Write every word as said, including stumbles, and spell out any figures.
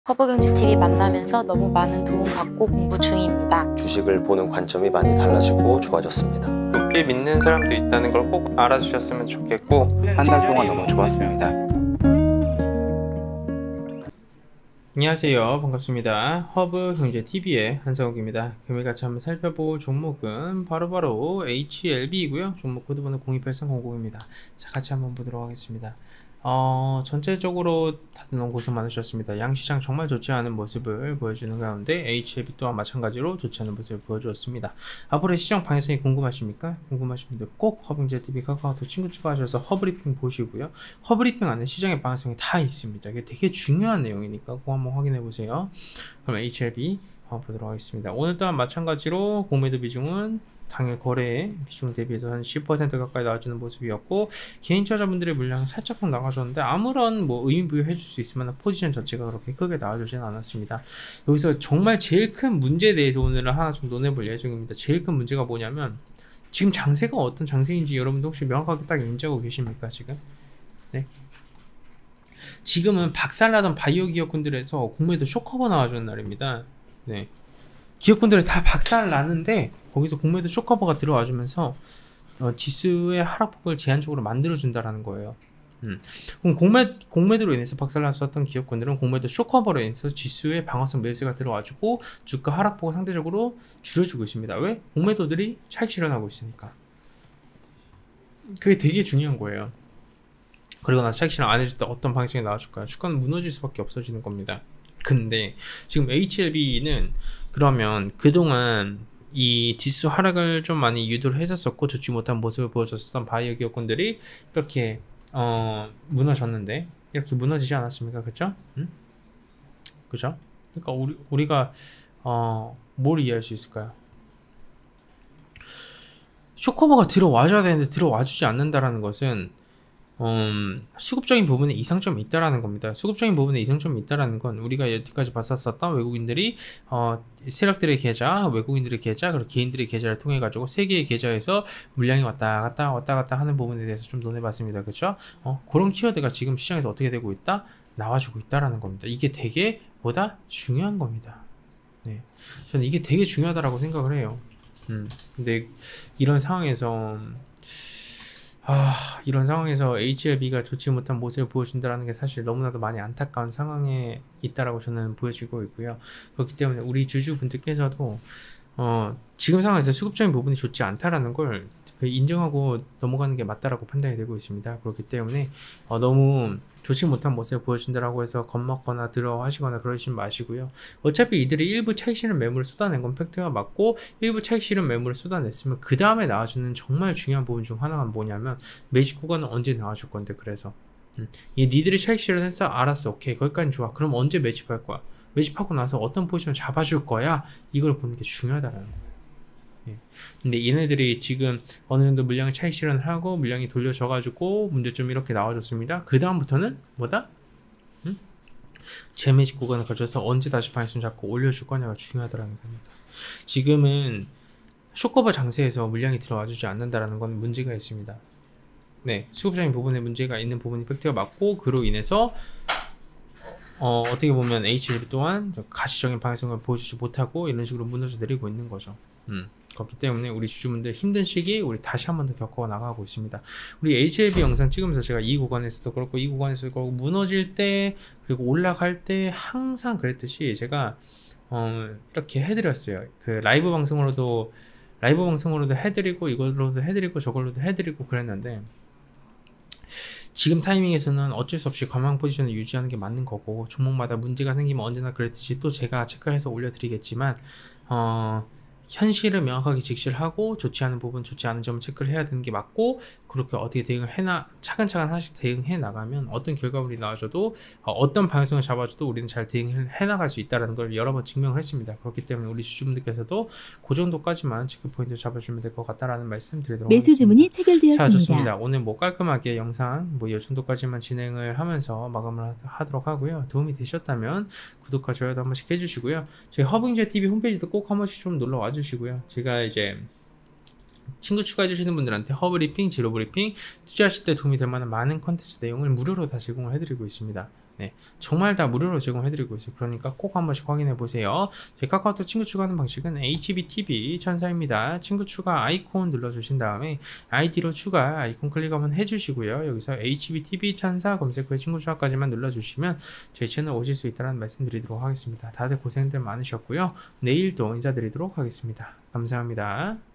허브경제티비 만나면서 너무 많은 도움받고 공부 중입니다. 주식을 보는 관점이 많이 달라지고 좋아졌습니다. 높게 믿는 사람도 있다는 걸 꼭 알아주셨으면 좋겠고, 한 달 동안 너무 좋았습니다. 안녕하세요, 반갑습니다. 허브경제티비의 한성욱입니다. 금일 같이 한번 살펴볼 종목은 바로바로 에이치엘비이고요 종목 코드번호 공이팔삼공공입니다 자, 같이 한번 보도록 하겠습니다. 어, 전체적으로 다들 너무 고생 많으셨습니다. 양시장 정말 좋지 않은 모습을 보여주는 가운데 에이치엘비 또한 마찬가지로 좋지 않은 모습을 보여주었습니다. 앞으로의 시장 방향성이 궁금하십니까? 궁금하신 분들 꼭 허브경제티비 카카오톡 친구 추가하셔서 허브리핑 보시고요. 허브리핑 안에 시장의 방향성이 다 있습니다. 이게 되게 중요한 내용이니까 꼭 한번 확인해 보세요. 그럼 에이치엘비 한번 보도록 하겠습니다. 오늘 또한 마찬가지로 공매도 비중은 당일 거래 비중 대비해서 한 십 퍼센트 가까이 나와주는 모습이었고, 개인 투자자분들의 물량이 살짝 나가줬는데 아무런 뭐 의미 부여해 줄 수 있으면 포지션 자체가 그렇게 크게 나와주지는 않았습니다. 여기서 정말 제일 큰 문제에 대해서 오늘은 하나 좀 논해볼 예정입니다. 제일 큰 문제가 뭐냐면, 지금 장세가 어떤 장세인지 여러분들 혹시 명확하게 딱 인지하고 계십니까 지금? 네. 지금은 박살나던 바이오 기업군들에서 공매도 쇼커버 나와주는 날입니다. 네. 기업군들이 다 박살 나는데 거기서 공매도 쇼커버가 들어와주면서 어, 지수의 하락폭을 제한적으로 만들어준다라는 거예요. 음. 그럼 공매, 공매도로 인해서 박살났었던 기업군들은 공매도 쇼커버로 인해서 지수의 방어성 매수가 들어와주고 주가 하락폭을 상대적으로 줄여주고 있습니다. 왜? 공매도들이 차익 실현하고 있으니까. 그게 되게 중요한 거예요. 그리고 나 차익 실현 안 해줄 때 어떤 방식이 나와줄까요? 주가는 무너질 수밖에 없어지는 겁니다. 근데 지금 에이치엘비는 그러면 그동안 이 지수 하락을 좀 많이 유도를 했었었고 좋지 못한 모습을 보여줬었던 바이오 기업군들이 이렇게 어 무너졌는데 이렇게 무너지지 않았습니까? 그쵸? 응? 그죠? 그러니까 우리, 우리가 어 뭘 이해할 수 있을까요? 쇼커버가 들어와줘야 되는데 들어와주지 않는다라는 것은 음, 수급적인 부분에 이상점이 있다라는 겁니다. 수급적인 부분에 이상점이 있다라는 건 우리가 여태까지 봤었던 외국인들이 어, 세력들의 계좌, 외국인들의 계좌, 그리고 개인들의 계좌를 통해 가지고 세 개의 계좌에서 물량이 왔다 갔다 왔다 갔다 하는 부분에 대해서 좀 논해봤습니다. 그렇죠? 어, 그런 키워드가 지금 시장에서 어떻게 되고 있다? 나와주고 있다라는 겁니다. 이게 되게 뭐다? 중요한 겁니다. 네, 저는 이게 되게 중요하다라고 생각을 해요. 음, 근데 이런 상황에서 아, 이런 상황에서 에이치엘비가 좋지 못한 모습을 보여준다는 게 사실 너무나도 많이 안타까운 상황에 있다라고 저는 보여지고 있고요. 그렇기 때문에 우리 주주분들께서도 어, 지금 상황에서 수급적인 부분이 좋지 않다라는 걸 인정하고 넘어가는 게 맞다라고 판단이 되고 있습니다. 그렇기 때문에 어, 너무 좋지 못한 모습을 보여준다라고 해서 겁먹거나 들어하시거나 그러지 마시고요. 어차피 이들이 일부 차익 실현 매물을 쏟아낸 건 팩트가 맞고, 일부 차익 실현 매물을 쏟아냈으면 그 다음에 나와주는 정말 중요한 부분 중 하나가 뭐냐면 매직 구간은 언제 나와줄 건데. 그래서 음, 이 니들이 차익 실현했어? 알았어, 오케이, 거기까지 좋아. 그럼 언제 매집할 거야? 매집하고 나서 어떤 포지션을 잡아줄 거야? 이걸 보는 게 중요하다는 거예요. 예. 근데 얘네들이 지금 어느 정도 물량을 차익 실현을 하고 물량이 돌려져 가지고 문제점이 이렇게 나와줬습니다. 그 다음부터는 뭐다? 응? 재매직 구간을 거쳐서 언제 다시 방향성 잡고 올려줄 거냐가 중요하다는 겁니다. 지금은 쇼커버 장세에서 물량이 들어와 주지 않는다라는 건 문제가 있습니다. 네, 수급적인 부분에 문제가 있는 부분이 팩트가 맞고, 그로 인해서 어, 어떻게 보면 에이치엘비 또한 가시적인 방향성을 보여주지 못하고 이런 식으로 무너져 내리고 있는 거죠. 음. 그렇기 때문에 우리 주주분들 힘든 시기 우리 다시 한 번 더 겪어 나가고 있습니다. 우리 에이치엘비 영상 찍으면서 제가 이 구간에서도 그렇고 이 구간에서도 그렇고 무너질 때 그리고 올라갈 때 항상 그랬듯이 제가 어, 이렇게 해드렸어요. 그 라이브 방송으로도 라이브 방송으로도 해드리고 이걸로도 해드리고 저걸로도 해드리고 그랬는데, 지금 타이밍에서는 어쩔 수 없이 관망 포지션을 유지하는 게 맞는 거고, 종목마다 문제가 생기면 언제나 그랬듯이 또 제가 체크해서 올려드리겠지만 어, 현실을 명확하게 직시를 하고 좋지 않은 부분, 좋지 않은 점을 체크를 해야 되는 게 맞고, 그렇게 어떻게 대응을 해나 차근차근 하나씩 대응해 나가면 어떤 결과물이 나와줘도 어, 어떤 방향성을 잡아줘도 우리는 잘 대응을 해 나갈 수 있다는 걸 여러 번 증명을 했습니다. 그렇기 때문에 우리 주주분들께서도 그 정도까지만 체크 포인트 잡아주면 될 것 같다라는 말씀 드리도록 매수 하겠습니다. 주문이 체결되었습니다. 자, 좋습니다. 오늘 뭐 깔끔하게 영상 뭐 이 정도까지만 진행을 하면서 마감을 하도록 하고요. 도움이 되셨다면 구독과 좋아요도 한 번씩 해주시고요. 저희 허브경제티비 홈페이지도 꼭 한 번씩 좀 놀러 와주시고요. 제가 이제 친구 추가해 주시는 분들한테 허브리핑, 지로브리핑, 투자하실 때 도움이 될 만한 많은 컨텐츠 내용을 무료로 다 제공을 해드리고 있습니다. 네, 정말 다 무료로 제공해드리고 있어요. 그러니까 꼭 한 번씩 확인해 보세요. 제 카카오톡 친구 추가하는 방식은 에이치비티비 천사입니다. 친구 추가 아이콘 눌러주신 다음에 아이디로 추가 아이콘 클릭 한번 해주시고요. 여기서 에이치비티비 천사 검색 후에 친구 추가까지만 눌러주시면 저희 채널 오실 수 있다는 말씀 드리도록 하겠습니다. 다들 고생들 많으셨고요. 내일도 인사드리도록 하겠습니다. 감사합니다.